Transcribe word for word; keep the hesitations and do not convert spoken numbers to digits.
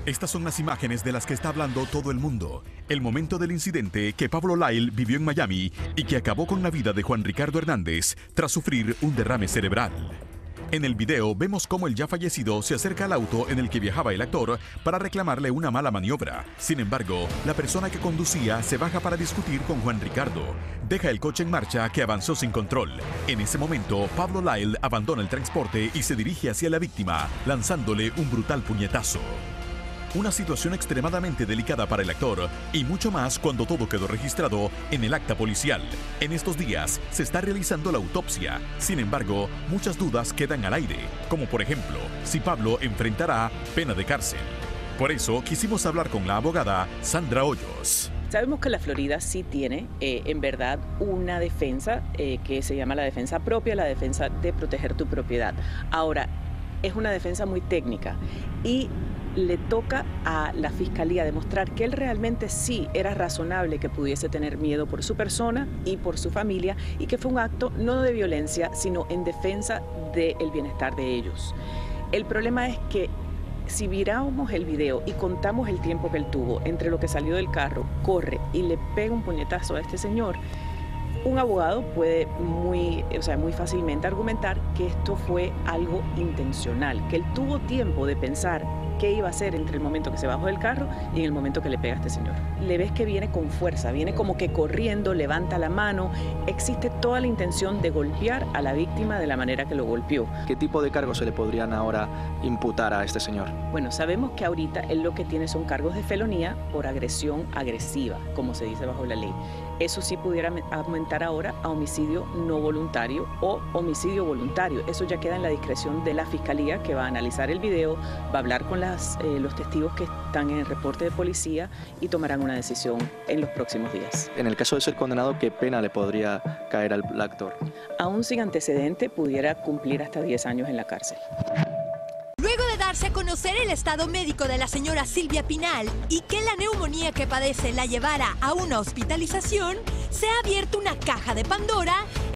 Estas son las imágenes de las que está hablando todo el mundo. El momento del incidente que Pablo Lyle vivió en Miami y que acabó con la vida de Juan Ricardo Hernández tras sufrir un derrame cerebral. En el video vemos cómo el ya fallecido se acerca al auto en el que viajaba el actor para reclamarle una mala maniobra. Sin embargo, la persona que conducía se baja para discutir con Juan Ricardo. Deja el coche en marcha que avanzó sin control. En ese momento, Pablo Lyle abandona el transporte y se dirige hacia la víctima, lanzándole un brutal puñetazo. Una situación extremadamente delicada para el actor y mucho más cuando todo quedó registrado en el acta policial. En estos días se está realizando la autopsia. Sin embargo, muchas dudas quedan al aire, como por ejemplo, si Pablo enfrentará pena de cárcel. Por eso quisimos hablar con la abogada Sandra Hoyos. Sabemos que la Florida sí tiene, eh, en verdad, una defensa eh, que se llama la defensa propia, la defensa de proteger tu propiedad. Ahora, es una defensa muy técnica y le toca a la fiscalía demostrar que él realmente sí era razonable que pudiese tener miedo por su persona y por su familia y que fue un acto no de violencia, sino en defensa del bienestar de ellos. El problema es que si miramos el video y contamos el tiempo que él tuvo entre lo que salió del carro, corre y le pega un puñetazo a este señor, un abogado puede muy, o sea, muy fácilmente argumentar que esto fue algo intencional, que él tuvo tiempo de pensar qué iba a hacer entre el momento que se bajó del carro y en el momento que le pega a este señor. Le ves que viene con fuerza, viene como que corriendo, levanta la mano, existe toda la intención de golpear a la víctima de la manera que lo golpeó. ¿Qué tipo de cargos se le podrían ahora imputar a este señor? Bueno, sabemos que ahorita él lo que tiene son cargos de felonía por agresión agresiva, como se dice bajo la ley. Eso sí pudiera aumentar ahora a homicidio no voluntario o homicidio voluntario. Eso ya queda en la discreción de la fiscalía, que va a analizar el video, va a hablar con las, eh, los testigos que están en el reporte de policía y tomarán una decisión en los próximos días. En el caso de ser condenado, ¿qué pena le podría caer al actor? Aún sin antecedente, pudiera cumplir hasta diez años en la cárcel. Luego de darse a conocer el estado médico de la señora Silvia Pinal y que la neumonía que padece la llevara a una hospitalización, se ha abierto una caja de Pandora